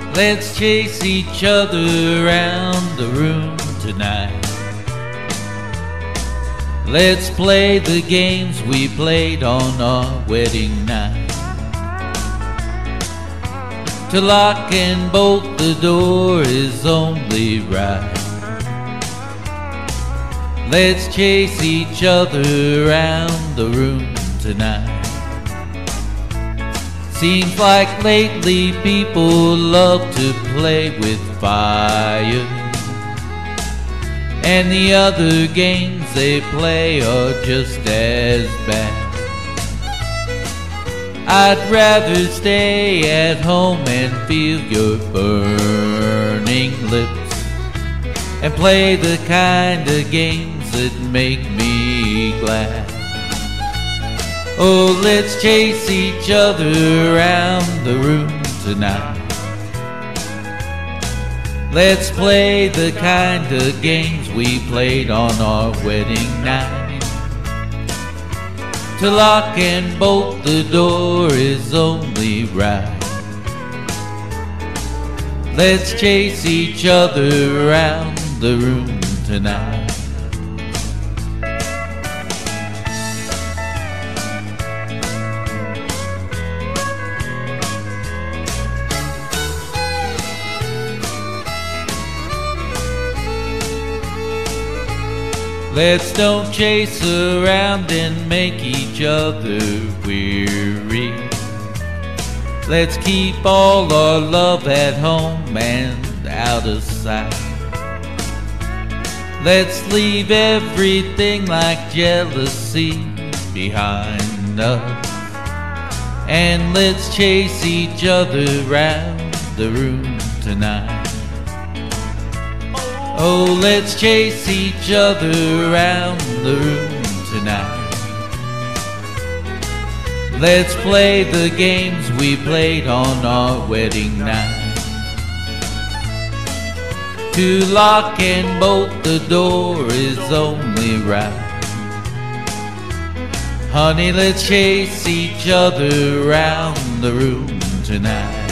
Let's chase each other around the room tonight. Let's play the games we played on our wedding night. To lock and bolt the door is only right. Let's chase each other around the room tonight. Seems like lately people love to play with fire, and the other games they play are just as bad. I'd rather stay at home and feel your burning lips, and play the kind of games that make me glad. Oh, let's chase each other around the room tonight. Let's play the kind of games we played on our wedding night. To lock and bolt the door is only right. Let's chase each other around the room tonight. Let's don't chase around and make each other weary. Let's keep all our love at home and out of sight. Let's leave everything like jealousy behind us, and let's chase each other around the room tonight. Oh, let's chase each other around the room tonight. Let's play the games we played on our wedding night. To lock and bolt the door is only right. Honey, let's chase each other around the room tonight.